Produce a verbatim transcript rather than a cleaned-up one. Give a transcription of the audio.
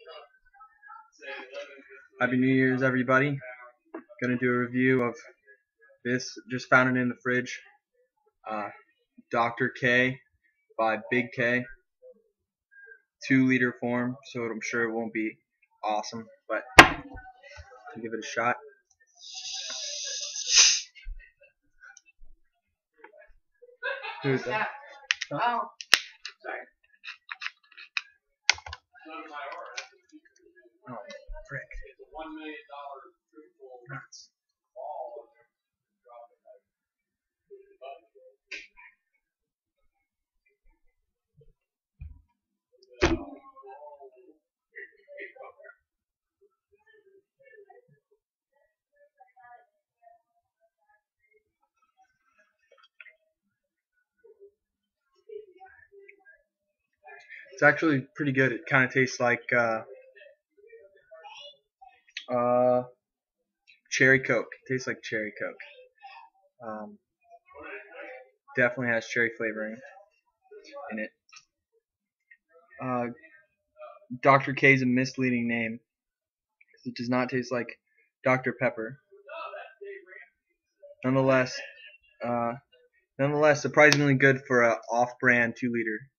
Happy New Year's, everybody. Gonna do a review of this. Just found it in the fridge. Uh, Doctor K by Big K. Two liter form, so I'm sure it won't be awesome, but I'll give it a shot. Who's that? Oh, sorry. Oh, frick. Nuts. It's actually pretty good. It kind of tastes like uh, uh, cherry Coke. It tastes like cherry Coke. Um, definitely has cherry flavoring in it. Uh, Doctor K is a misleading name. It does not taste like Doctor Pepper. Nonetheless, uh, nonetheless, surprisingly good for a off-brand two liter.